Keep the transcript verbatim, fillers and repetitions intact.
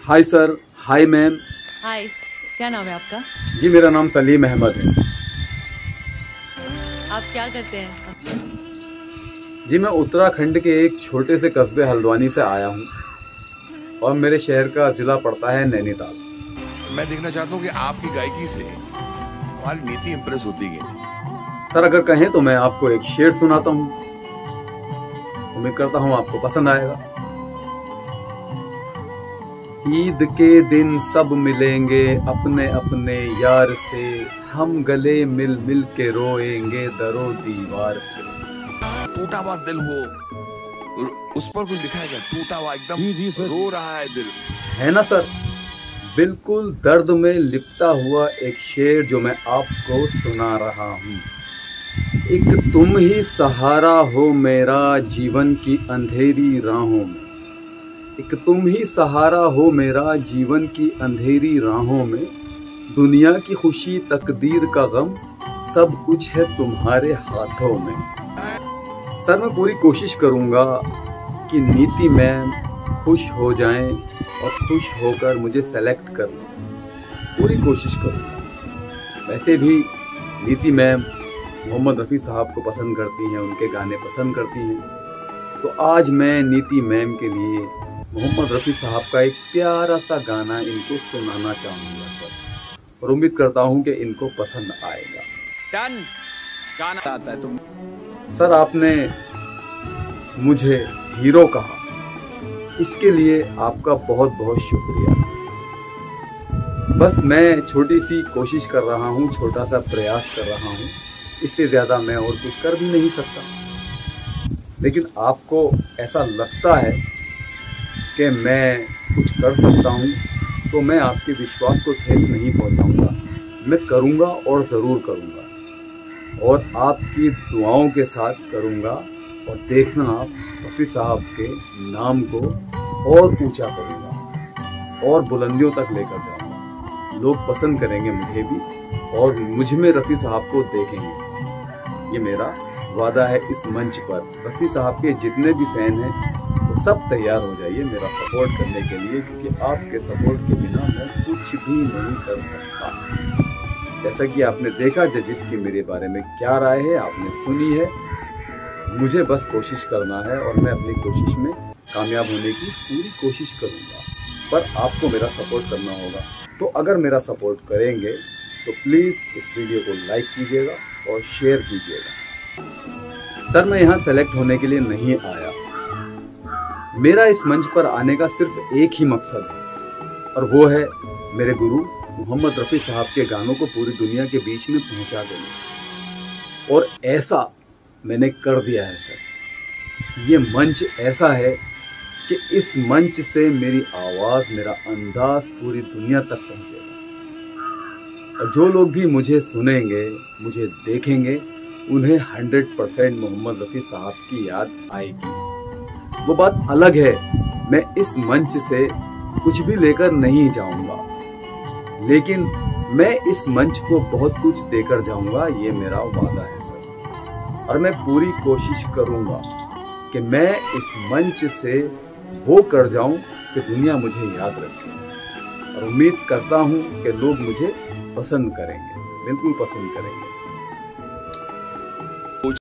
Hi sir, hi ma'am. हाय, क्या नाम है आपका? जी मेरा नाम सलीम अहमद है। आप क्या करते हैं? जी मैं उत्तराखंड के एक छोटे से कस्बे हल्द्वानी से आया हूँ और मेरे शहर का जिला पड़ता है नैनीताल। मैं देखना चाहता हूँ कि आपकी गायकी से हमारी नीति इंप्रेस होती है। सर अगर कहें तो मैं आपको एक शेर सुनाता हूँ, उम्मीद करता हूँ आपको पसंद आएगा। ईद के दिन सब मिलेंगे अपने अपने यार से, हम गले मिल मिल के रोएंगे दरो दीवार से। टूटा हुआ दिल हो, उस पर कुछ लिखा है क्या? टूटा हुआ एकदम जी जी सर, रो रहा है दिल, है ना सर? बिल्कुल दर्द में लिपटा हुआ एक शेर जो मैं आपको सुना रहा हूँ। एक तुम ही सहारा हो मेरा जीवन की अंधेरी राहों में, एक तुम ही सहारा हो मेरा जीवन की अंधेरी राहों में, दुनिया की खुशी तकदीर का गम सब कुछ है तुम्हारे हाथों में। सर मैं पूरी कोशिश करूंगा कि नीति मैम खुश हो जाएं और खुश होकर मुझे सेलेक्ट कर लें, पूरी कोशिश करूंगा। वैसे भी नीति मैम मोहम्मद रफ़ी साहब को पसंद करती हैं, उनके गाने पसंद करती हैं, तो आज मैं नीति मैम के लिए मोहम्मद रफ़ी साहब का एक प्यारा सा गाना इनको सुनाना चाहूँगा सर, और उम्मीद करता हूँ कि इनको पसंद आएगा। डन, गाना आता है तुम। सर आपने मुझे हीरो कहा, इसके लिए आपका बहुत बहुत शुक्रिया। बस मैं छोटी सी कोशिश कर रहा हूँ, छोटा सा प्रयास कर रहा हूँ, इससे ज़्यादा मैं और कुछ कर भी नहीं सकता। लेकिन आपको ऐसा लगता है कि मैं कुछ कर सकता हूँ तो मैं आपके विश्वास को ठेस नहीं पहुँचाऊँगा, मैं करूँगा और ज़रूर करूँगा, और आपकी दुआओं के साथ करूँगा। और देखना आप रफ़ी साहब के नाम को और ऊंचा करूँगा और बुलंदियों तक लेकर जाऊँगा। लोग पसंद करेंगे मुझे भी और मुझ में रफ़ी साहब को देखेंगे, ये मेरा वादा है। इस मंच पर रफ़ी साहब के जितने भी फैन हैं वो सब तैयार हो जाइए मेरा सपोर्ट करने के लिए, क्योंकि आपके सपोर्ट के बिना मैं कुछ भी नहीं कर सकता। जैसा कि आपने देखा जजेस की मेरे बारे में क्या राय है, आपने सुनी है। मुझे बस कोशिश करना है और मैं अपनी कोशिश में कामयाब होने की पूरी कोशिश करूँगा, पर आपको मेरा सपोर्ट करना होगा। तो अगर मेरा सपोर्ट करेंगे तो प्लीज़ इस वीडियो को लाइक कीजिएगा और शेयर कीजिएगा। सर मैं यहाँ सेलेक्ट होने के लिए नहीं आया, मेरा इस मंच पर आने का सिर्फ एक ही मकसद है, और वो है मेरे गुरु मोहम्मद रफ़ी साहब के गानों को पूरी दुनिया के बीच में पहुंचा देना। और ऐसा मैंने कर दिया है सर। ये मंच ऐसा है कि इस मंच से मेरी आवाज़, मेरा अंदाज पूरी दुनिया तक पहुंचेगा, और जो लोग भी मुझे सुनेंगे, मुझे देखेंगे, उन्हें हंड्रेड परसेंट मोहम्मद रफ़ी साहब की याद आएगी। वो बात अलग है, मैं इस मंच से कुछ भी लेकर नहीं जाऊंगा, लेकिन मैं इस मंच को बहुत कुछ देकर जाऊंगा, ये मेरा वादा है सर। और मैं पूरी कोशिश करूंगा कि मैं इस मंच से वो कर जाऊं कि दुनिया मुझे याद रखे, और उम्मीद करता हूं कि लोग मुझे पसंद करेंगे, बिल्कुल पसंद करेंगे।